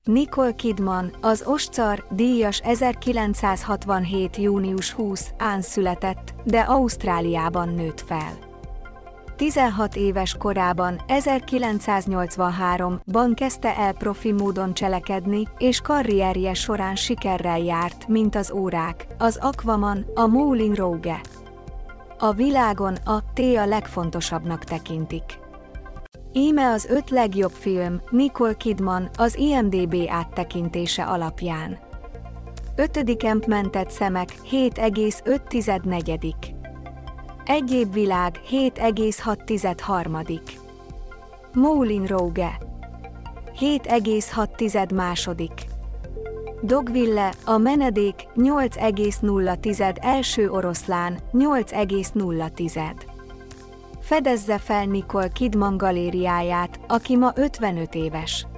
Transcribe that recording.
Nicole Kidman, az Oscar díjas 1967. június 20-án született, de Ausztráliában nőtt fel. 16 éves korában, 1983-ban kezdte el profi módon cselekedni, és karrierje során sikerrel járt, mint az Órák, az Aquaman, a Moulin Rouge. A világon a T-a legfontosabbnak tekintik. Íme az 5 legjobb film Nicole Kidman az IMDb áttekintése alapján. 5. Mentett szemek 7,5. Egyéb világ 7,6. Moulin Rouge 7,6. Dogville, a menedék 8,0. Első oroszlán 8,0. Fedezze fel Nicole Kidman galériáját, aki ma 55 éves.